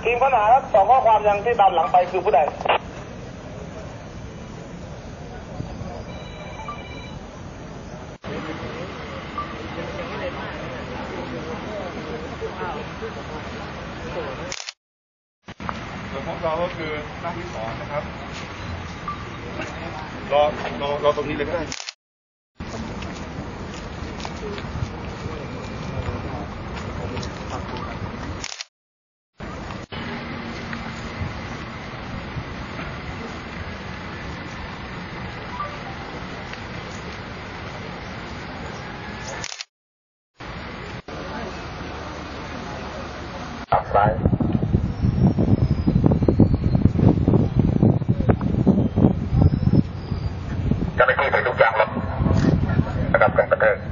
ทีมค้นหาครับ2ข้อความยังที่ตามหลังไปคือผู้ใดส่วนของเราก็คือหน้าที่2นะครับรอตรงนี้เลยก็ได้ซ้ายเจ้าหน้าที่ไปทุกอย่างแล้วนะครับกองกระเทย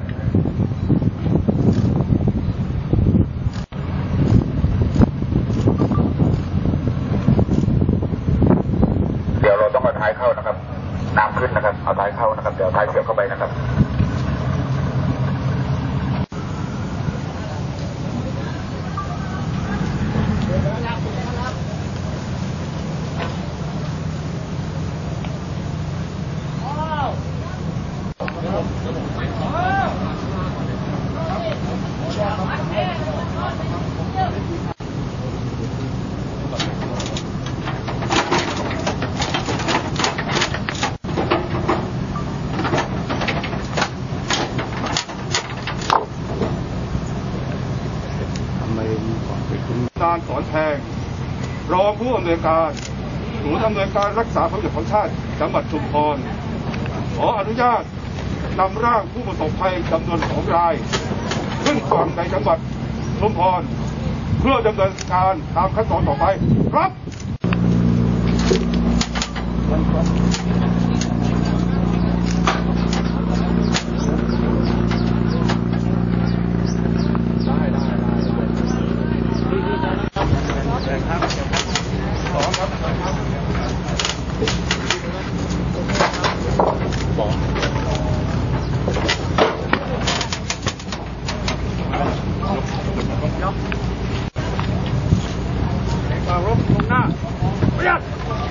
เดี๋ยวเราต้องเอาท้ายเข้านะครับน้ำขึ้นนะครับเอาท้ายเข้านะครับเดี๋ยวท้ายเสียบเข้าไปนะครับการสอนแพงรองผู้อำนวยการศูนย์อำนวยการรักษาผลประโยชน์ของชาติจังหวัดชุมพรขออนุญาตนำร่างผู้ประสบภัยจำนวน2 รายขึ้นฝั่งในจังหวัดชุมพรเพื่อดำเนินการตามขั้นตอนต่อไปครับรบตรงหน้าประหยัด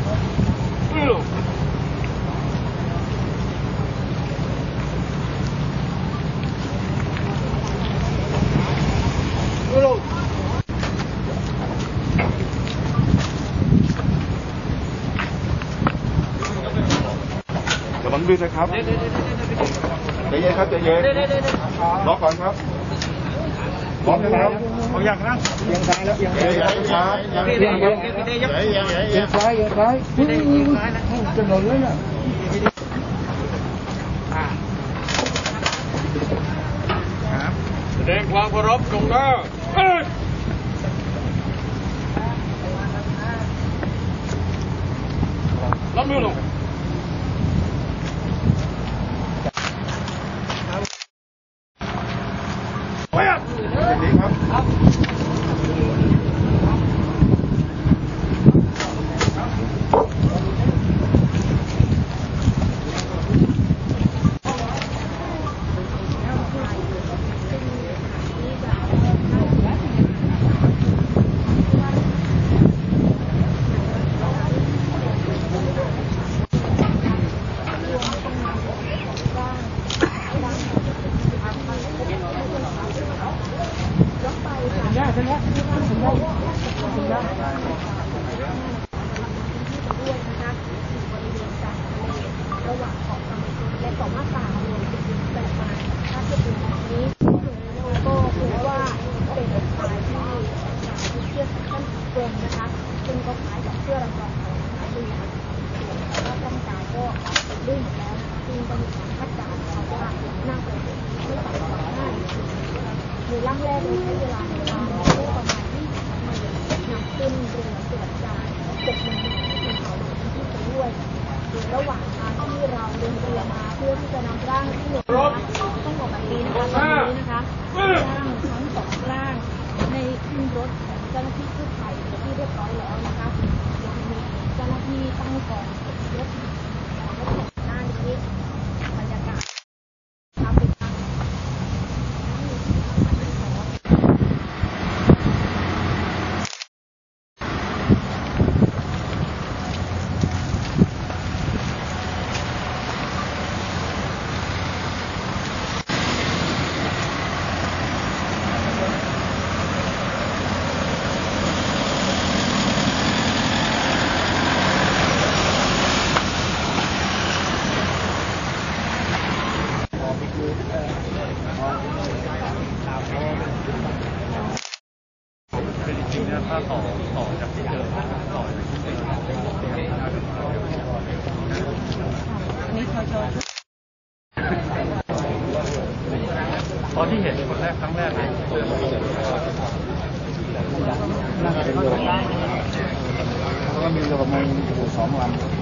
ระวังด้วยนะครับใจเย็นครับใจเย็นรอก่อนครับพร้อมแล้วเอาอย่างนะเอียงซ้ายแล้วเอียงซ้ายเอียงซ้ายถนนเลยน่ะแสดงความเคารพตรงหน้ารับมือลงไปอ่ะดีครับซึ่งก็คล้ายกับเสื้อรางวัลของนักเรียนแล้วร่างกายก็ลื่นแล้วซึ่งก็มีการคาดการณ์ว่าน่าจะเป็นไม่ต่ำกว่า5 นาทีในร่างแรกใช้เวลาในการประมาณ20 นาทีนำขึ้นเรือตรวจการ7 นาทีที่เขาลงพื้นที่ไปด้วยโดยระหว่างทางที่เราเดินเรือมาเพื่อที่จะนำร่างที่เหลือต้องบอกแบบนี้นะคะตอนนี้นะคะร่างทั้ง2 ร่างในขึ้นรถของเจ้าหน้าที่กู้ภัยที่เรียบร้อยแล้วนะคะยังมีเจ้าหน้าที่ตั้งกองรถหน้านี้บรรยากาศถ้าต่อจากที่เจอต่อจากที่เจออันนี้ชอยตอนที่เห็นคนแรกครั้งแรกเลยน่าจะเป็นเรือเพราะว่ามีเรือประมงอยู่2 ลำ